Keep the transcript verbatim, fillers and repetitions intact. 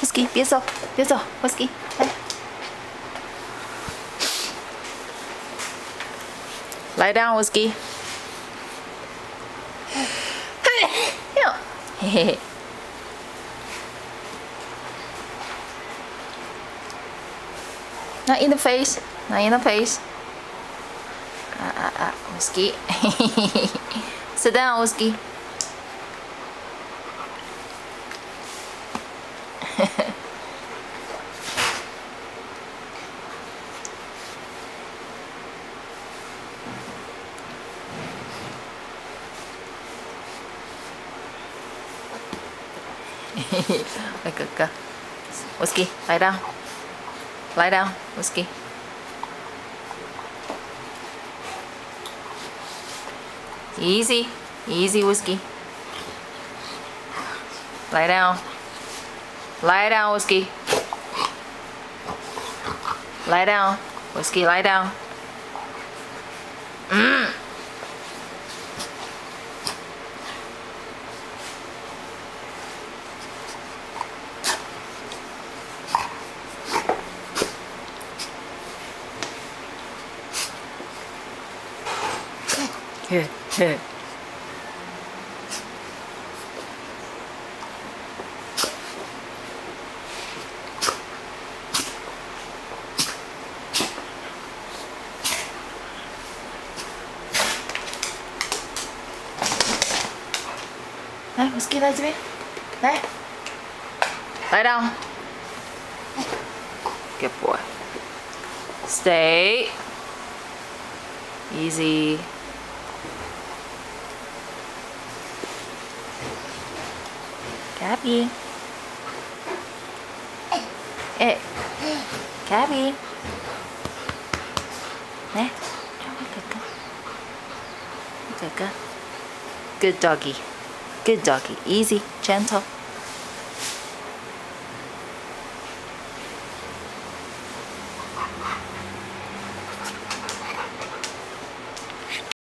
Whiskey,别走，别走 ，Whiskey， 来，来 down Whiskey， 嘿嘿嘿。 Not in the face. Not in the face. Ah, ah, ah. Whiskey. Sit down, Whiskey. Go, go. Whiskey, lie down. Lie down, Whiskey. Easy, easy, Whiskey. Lie down. Lie down, Whiskey. Lie down, Whiskey, lie down. Mm. Here, here. Này, Whiskey 来这边，来，来 down. Good boy. Stay. Easy. Gabbie. Hey, Gabbie. Nè, cho con good go. Good go. Good doggy. Good doggy. Easy, gentle.